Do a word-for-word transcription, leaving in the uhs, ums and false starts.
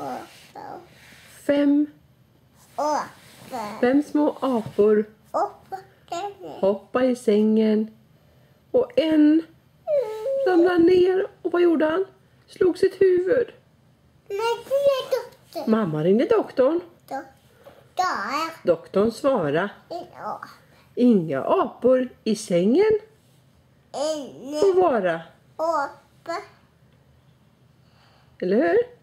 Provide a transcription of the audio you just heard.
Fem. Fem små apor hoppade i sängen. Och en ramlade ner. Och vad gjorde han? Slog sitt huvud. Mamma ringde doktorn. Doktorn svarade. Inga apor i sängen. Får vara. Eller hur?